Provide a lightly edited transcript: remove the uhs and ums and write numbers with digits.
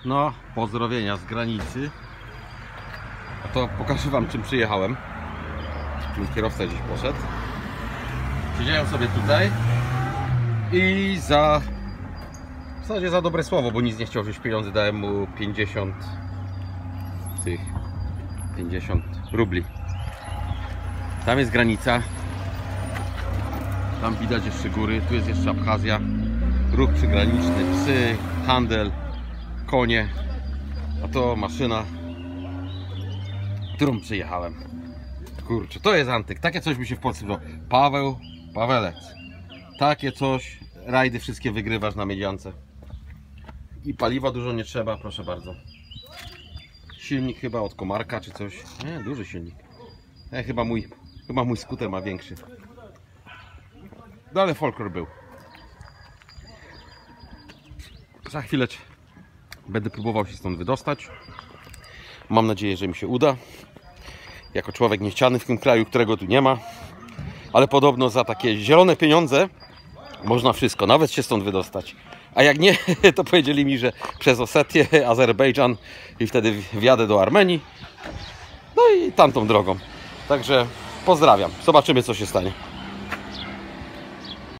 No, pozdrowienia z granicy. A to pokażę wam, czym przyjechałem. Mój kierowca dziś poszedł. Siedziałem sobie tutaj i w zasadzie za dobre słowo, bo nic nie chciał wziąć pieniędzy, dałem mu 50 rubli. Tam jest granica. Tam widać jeszcze góry, tu jest jeszcze Abchazja. Ruch przygraniczny, psy, handel, konie. A to maszyna, którą przyjechałem. Kurczę, to jest antyk. Takie coś by się w Polsce było. Pawelec. Takie coś. Rajdy wszystkie wygrywasz na miedziance. I paliwa dużo nie trzeba, proszę bardzo. Silnik chyba od Komarka czy coś. Nie, duży silnik. Chyba mój skuter ma większy. No ale folklor był. Za chwilę będę próbował się stąd wydostać. Mam nadzieję, że mi się uda. Jako człowiek niechciany w tym kraju, którego tu nie ma. Ale podobno za takie zielone pieniądze można wszystko, nawet się stąd wydostać. A jak nie, to powiedzieli mi, że przez Osetię, Azerbejdżan i wtedy wjadę do Armenii. No i tamtą drogą. Także pozdrawiam. Zobaczymy, co się stanie.